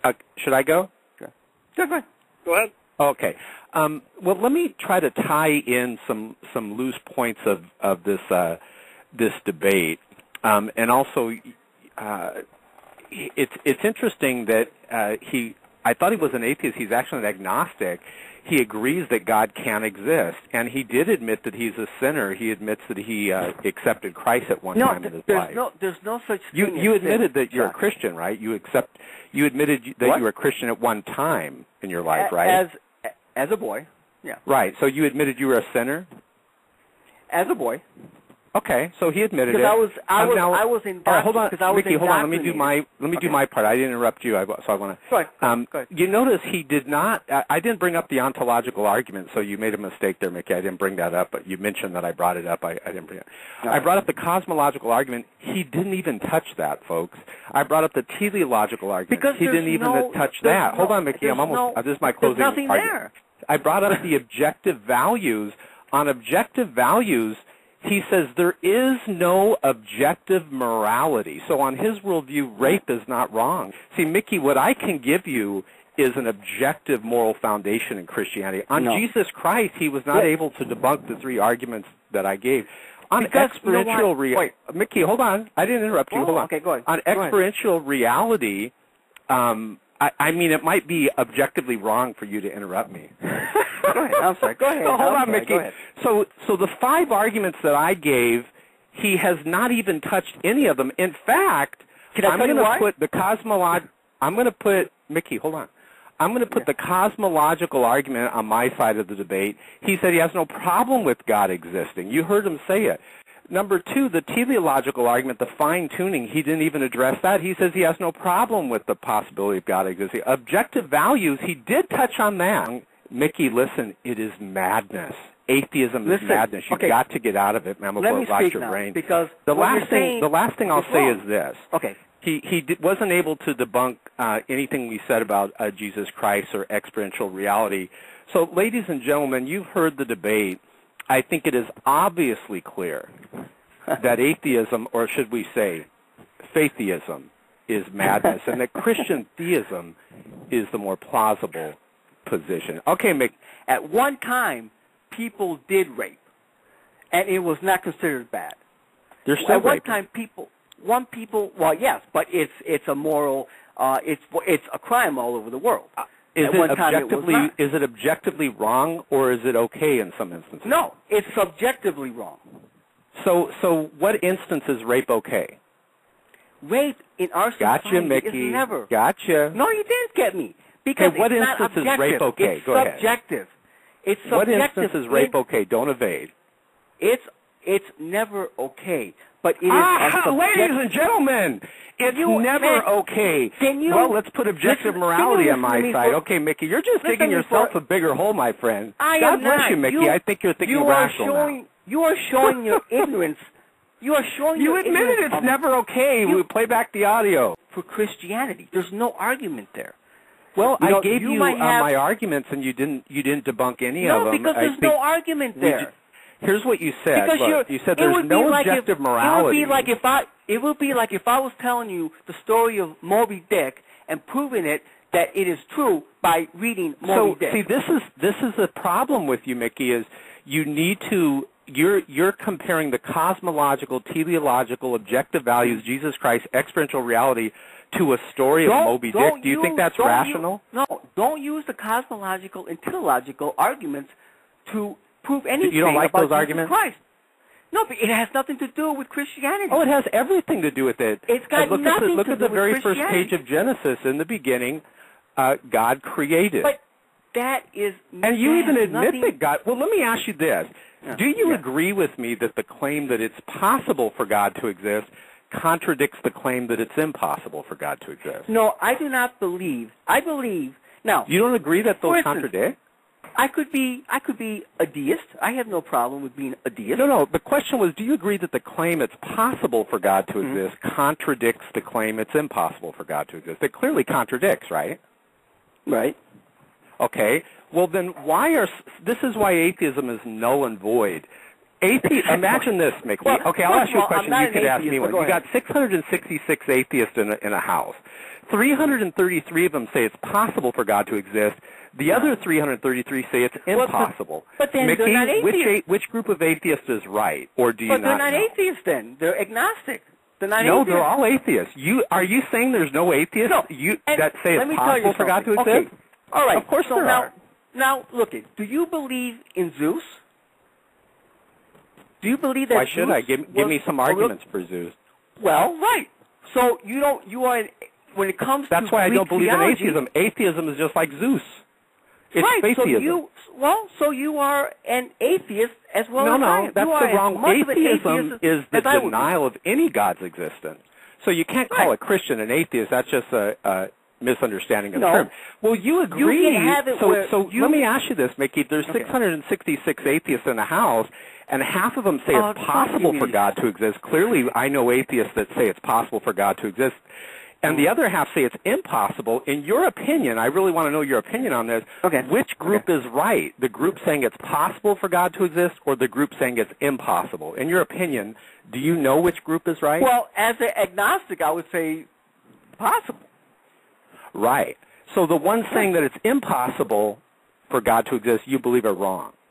Should I go? Sure. Go ahead. Go ahead. Okay. Well, let me try to tie in some loose points of this debate, and also it's interesting that I thought he was an atheist. He's actually an agnostic. He agrees that God can exist, and he did admit that he's a sinner. He admits that he accepted Christ at one time in his life. There's no such thing. You admitted that you're a Christian, right? You admitted that you were a Christian at one time in your life, right? As a boy, yeah. Right. So you admitted you were a sinner? As a boy. Okay, so he admitted it. Because I was in. All right, hold on, Mickey. Hold on. Let me do my part. I didn't interrupt you, so I want to. Go ahead. You notice he did not. I didn't bring up the ontological argument, so you made a mistake there, Mickey. I didn't bring that up, but you mentioned that I brought it up. I didn't bring it. I brought up the cosmological argument. He didn't even touch that, folks. I brought up the teleological argument. Because he didn't even touch that. Hold on, Mickey. I'm almost. This is my closing argument. There's nothing there. I brought up the objective values. On objective values, he says there is no objective morality. So on his worldview, rape is not wrong. See, Mickey, what I can give you is an objective moral foundation in Christianity. On Jesus Christ, he was not able to debunk the three arguments that I gave. On experiential reality, Mickey, hold on. I didn't interrupt you. Hold on. Okay, go ahead. On experiential reality, I mean, it might be objectively wrong for you to interrupt me. Go ahead. I'm sorry. Go ahead. Hold on, Mickey. So the five arguments that I gave, he has not even touched any of them. In fact, I'm going to put the Mickey, hold on. I'm going to put the cosmological argument on my side of the debate. He said he has no problem with God existing. You heard him say it. Number two, the teleological argument, the fine-tuning, he didn't even address that. He says he has no problem with the possibility of God existing. Objective values, he did touch on that. Mickey, listen, it is madness. Atheism is madness. You've got to get out of it, man, before it rots your brain. Because the last thing I'll say is this. Okay. He wasn't able to debunk anything we said about Jesus Christ or experiential reality. So, ladies and gentlemen, you've heard the debate. I think it is obviously clear that atheism, or should we say faiththeism, is madness, and that Christian theism is the more plausible position. Okay, Mick. At one time, people did rape, and it was not considered bad. There's still At one time, people, well, yes, but it's a moral, it's a crime all over the world. Is it objectively wrong, or is it okay in some instances? No, it's subjectively wrong. So what instance is rape okay? Rape in our society Mickey. is never. Gotcha. No, you didn't get me. Because what it's instance not objective. is rape okay? It's Go subjective. Ahead. It's subjective. What instance is rape okay? Don't evade. It's never okay. But it is ladies and gentlemen, it's never okay. Well, let's put objective morality on my side. Okay, Mickey, you're just digging yourself a bigger hole, my friend. God bless you, Mickey. I think you're thinking rational now. You are showing your ignorance. You are showing your ignorance. You admitted it's never okay. We play back the audio. For Christianity, there's no argument there. Well, I gave you my arguments, and you didn't debunk any of them. No, because there's no argument there. Here's what you said. Look, you said there's no objective morality. It would be like if I was telling you the story of Moby Dick and proving it that it is true by reading Moby Dick. See, this is the problem with you, Mickey. Is you need to you're comparing the cosmological, teleological, objective values, Jesus Christ, experiential reality, to a story of Moby Dick. Do you think that's rational? No, don't use the cosmological and teleological arguments to prove anything. You don't like about those arguments? Christ. No, but it has nothing to do with Christianity. Oh, it has everything to do with it. It's got nothing to do with Christianity. Look at the very first page of Genesis. In the beginning, God created. But that is... And you even admit that God... Well, let me ask you this. Do you agree with me that the claim that it's possible for God to exist contradicts the claim that it's impossible for God to exist? No, I do not believe. I believe... Now... You don't agree that those contradict? I could be a deist. I have no problem with being a deist. No. The question was, do you agree that the claim it's possible for God to exist contradicts the claim it's impossible for God to exist? It clearly contradicts, right? Right. Okay. Well, then this is why atheism is null and void. Imagine this, Mickey. I'll ask you a question. You could ask me one. You got 666 atheists in a house. 333 of them say it's possible for God to exist. The other 333 say it's impossible. But then Mickey, they're not atheists. Which group of atheists is right, or do you not know? But they're not atheists then. They're agnostic. They're not no, atheists. they're all atheists. Are you saying there's no atheists that say it's possible for God to exist? Okay. All right. Of course there are. Now, look, do you believe in Zeus? Do you believe that Why should I? Give me some arguments for Zeus. Well, right. So you are, when it comes That's to why I Greek don't believe theology, in atheism. Atheism is just like Zeus. It's right, fatheism. So you are an atheist as well as I am. No, that's the wrong. Atheism is the denial of any God's existence. So you can't call a Christian an atheist. That's just a misunderstanding of the term. Well, you agree. You can have it let me ask you this, Mickey. There's 666 atheists in the house, and half of them say it's possible for God to exist. Clearly, I know atheists that say it's possible for God to exist. And the other half say it's impossible. In your opinion, I really want to know your opinion on this. Which group is right? The group saying it's possible for God to exist, or the group saying it's impossible? In your opinion, do you know which group is right? Well, as an agnostic, I would say possible. Right. So the ones saying that it's impossible for God to exist, you believe are wrong.